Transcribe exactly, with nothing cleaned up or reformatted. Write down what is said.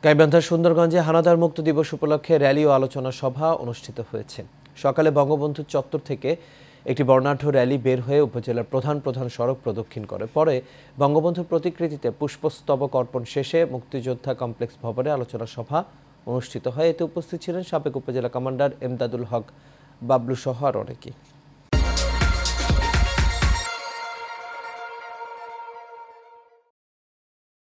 গাইবান্ধার সুন্দরগঞ্জে হানাদার মুক্ত দিবস উপলক্ষে র্যালি ও আলোচনা সভা অনুষ্ঠিত হয়েছে। সকালে বঙ্গবন্ধু চত্বর থেকে একটি বর্ণাঢ্য র্যালি বের হয়ে উপজেলার প্রধান প্রধান সড়ক প্রদক্ষিণ করে। পরে বঙ্গবন্ধুর প্রতিকৃতিতে পুষ্পস্তবক অর্পণ শেষে মুক্তিযোদ্ধা কমপ্লেক্স ভবনে আলোচনা সভা অনুষ্ঠিত হয়। এতে উপস্থিত ছিলেন সাবেক উপজেলা কমান্ডার এমদাদুল হক বাবলু সহ আর অনেকে।